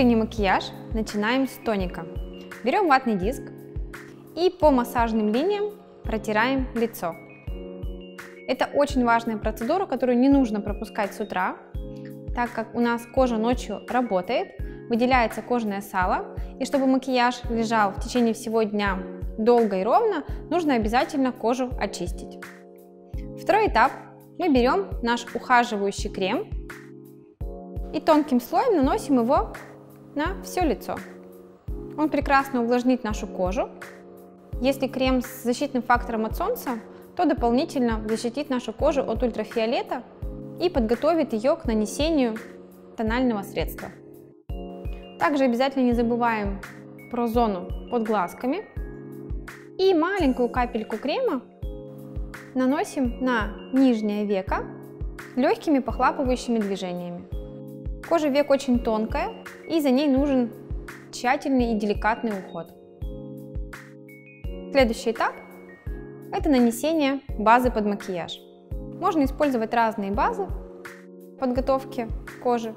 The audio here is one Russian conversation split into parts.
Утренний макияж начинаем с тоника. Берем ватный диск и по массажным линиям протираем лицо. Это очень важная процедура, которую не нужно пропускать с утра, так как у нас кожа ночью работает, выделяется кожное сало, и чтобы макияж лежал в течение всего дня долго и ровно, нужно обязательно кожу очистить. Второй этап. Мы берем наш ухаживающий крем и тонким слоем наносим его на все лицо. Он прекрасно увлажнит нашу кожу. Если крем с защитным фактором от солнца, то дополнительно защитит нашу кожу от ультрафиолета и подготовит ее к нанесению тонального средства. Также обязательно не забываем про зону под глазками. И маленькую капельку крема наносим на нижнее веко легкими похлапывающими движениями. Кожа век очень тонкая, и за ней нужен тщательный и деликатный уход. Следующий этап – это нанесение базы под макияж. Можно использовать разные базы подготовки кожи.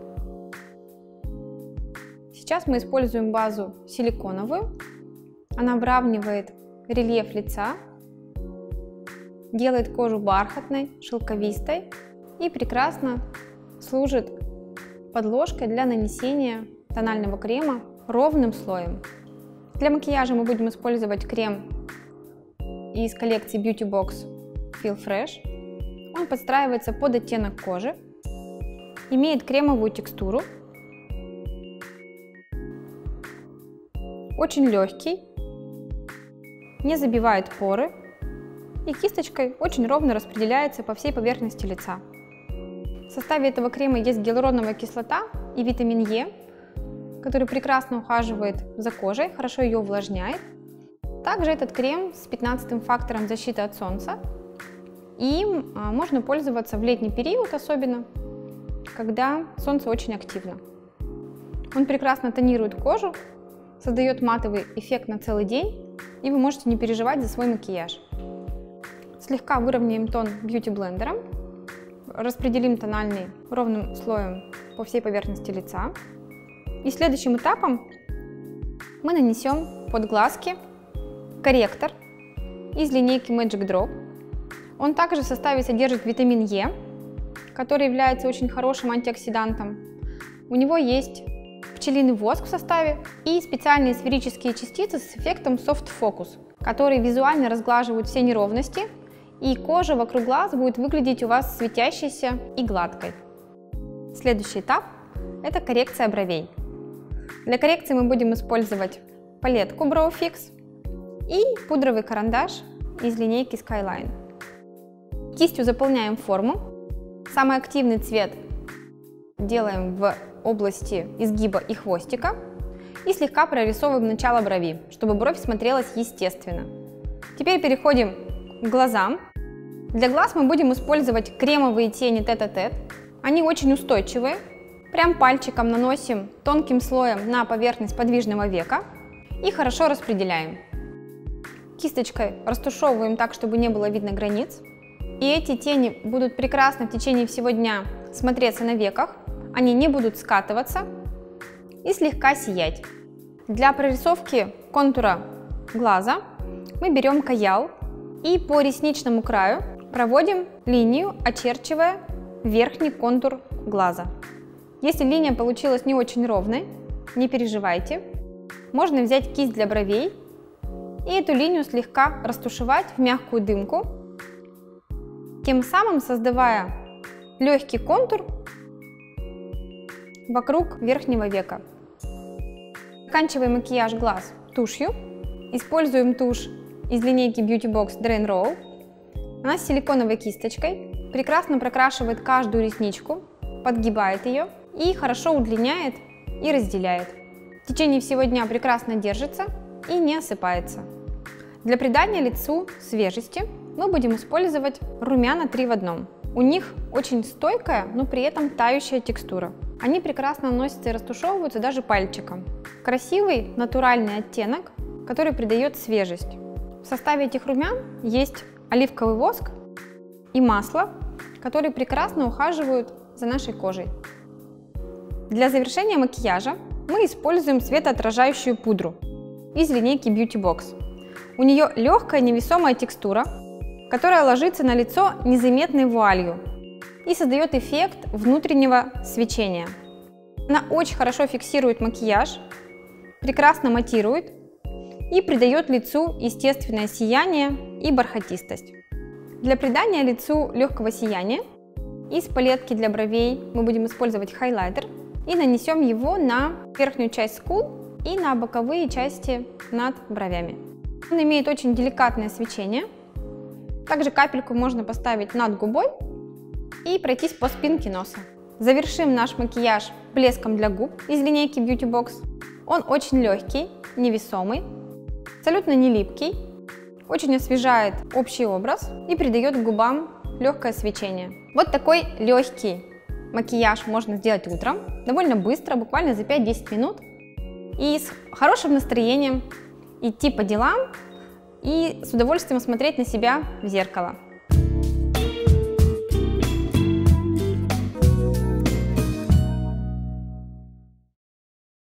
Сейчас мы используем базу силиконовую. Она выравнивает рельеф лица, делает кожу бархатной, шелковистой и прекрасно служит подложкой для нанесения тонального крема ровным слоем. Для макияжа мы будем использовать крем из коллекции Beauty Box Feel Fresh. Он подстраивается под оттенок кожи, имеет кремовую текстуру, очень легкий, не забивает поры и кисточкой очень ровно распределяется по всей поверхности лица. В составе этого крема есть гиалуроновая кислота и витамин Е, который прекрасно ухаживает за кожей, хорошо ее увлажняет. Также этот крем с 15-м фактором защиты от солнца. Им можно пользоваться в летний период, особенно, когда солнце очень активно. Он прекрасно тонирует кожу, создает матовый эффект на целый день, и вы можете не переживать за свой макияж. Слегка выровняем тон бьюти-блендером, распределим тональный ровным слоем по всей поверхности лица. И следующим этапом мы нанесем под глазки корректор из линейки Magic Drop. Он также в составе содержит витамин Е, который является очень хорошим антиоксидантом. У него есть пчелиный воск в составе и специальные сферические частицы с эффектом Soft Focus, которые визуально разглаживают все неровности, и кожа вокруг глаз будет выглядеть у вас светящейся и гладкой. Следующий этап – это коррекция бровей. Для коррекции мы будем использовать палетку Brow Fix и пудровый карандаш из линейки Skyline. Кистью заполняем форму. Самый активный цвет делаем в области изгиба и хвостика и слегка прорисовываем начало брови, чтобы бровь смотрелась естественно. Теперь переходим к глазам. Для глаз мы будем использовать кремовые тени тет-а-тет. Они очень устойчивые. Прям пальчиком наносим тонким слоем на поверхность подвижного века и хорошо распределяем. Кисточкой растушевываем так, чтобы не было видно границ. И эти тени будут прекрасно в течение всего дня смотреться на веках. Они не будут скатываться и слегка сиять. Для прорисовки контура глаза мы берем каял и по ресничному краю проводим линию, очерчивая верхний контур глаза. Если линия получилась не очень ровной, не переживайте. Можно взять кисть для бровей и эту линию слегка растушевать в мягкую дымку, тем самым создавая легкий контур вокруг верхнего века. Заканчиваем макияж глаз тушью. Используем тушь из линейки Beauty Box Drain Roll. Она с силиконовой кисточкой, прекрасно прокрашивает каждую ресничку, подгибает ее и хорошо удлиняет и разделяет. В течение всего дня прекрасно держится и не осыпается. Для придания лицу свежести мы будем использовать румяна 3 в 1. У них очень стойкая, но при этом тающая текстура. Они прекрасно наносятся и растушевываются даже пальчиком. Красивый натуральный оттенок, который придает свежесть. В составе этих румян есть оливковый воск и масло, которые прекрасно ухаживают за нашей кожей. Для завершения макияжа мы используем светоотражающую пудру из линейки Beauty Box. У нее легкая невесомая текстура, которая ложится на лицо незаметной вуалью и создает эффект внутреннего свечения. Она очень хорошо фиксирует макияж, прекрасно матирует и придает лицу естественное сияние и бархатистость. Для придания лицу легкого сияния из палетки для бровей мы будем использовать хайлайтер и нанесем его на верхнюю часть скул и на боковые части над бровями. Он имеет очень деликатное свечение. Также капельку можно поставить над губой и пройтись по спинке носа. Завершим наш макияж блеском для губ из линейки Beauty Box. Он очень легкий, невесомый, абсолютно не липкий, очень освежает общий образ и придает губам легкое свечение. Вот такой легкий макияж можно сделать утром, довольно быстро, буквально за 5-10 минут. И с хорошим настроением идти по делам и с удовольствием смотреть на себя в зеркало.